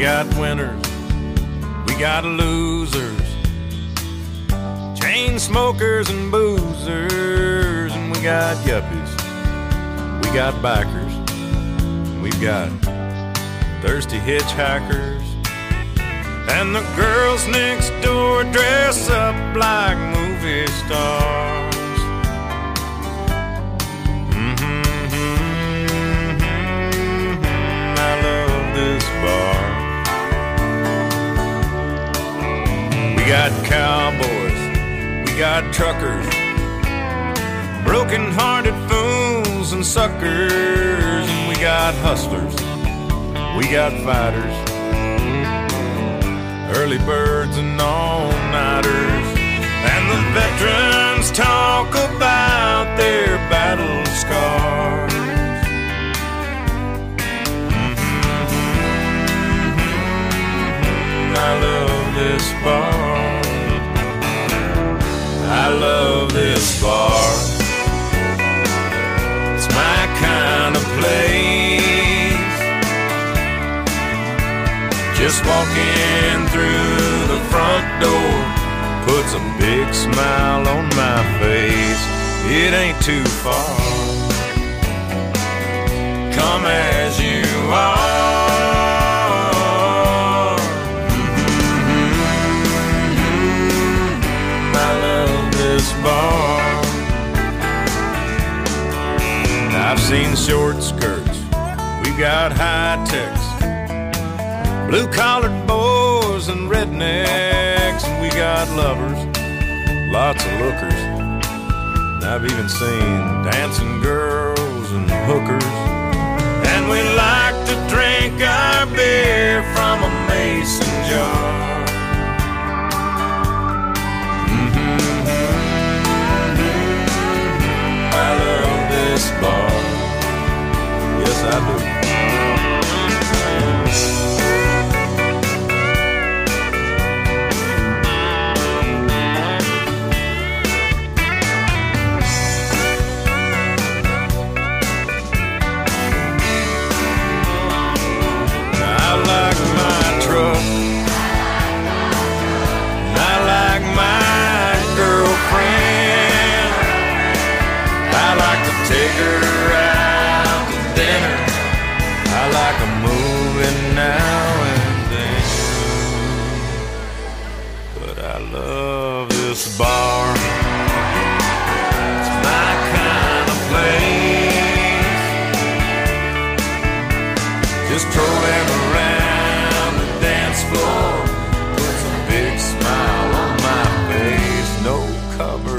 got winners, we got losers, chain smokers and boozers, and we got yuppies, we got bikers, we've got thirsty hitchhikers, and the girls next door dress up like movie stars. I love this bar. We got cowboys, we got truckers, broken-hearted fools and suckers, and we got hustlers, we got fighters, early birds and all-nighters, and the veterans talk about their battle scars. I love this bar. I love this bar. It's my kind of place. Just walking through the front door puts a big smile on my face. It ain't too far. Come as you are. Bar. I've seen short skirts, we've got high techs, blue-collared boys and rednecks, and we got lovers, lots of lookers. And I've even seen dancing girls and hookers, and we like to drink our beer from a mason jar. I love this bar. Yes, I do. I like my truck. I like my girlfriend. I like to take her out to dinner. I like a movie now and then. But I love this bar. It's my kind of place. Just strolling around the dance floor puts a big smile on my face. No cover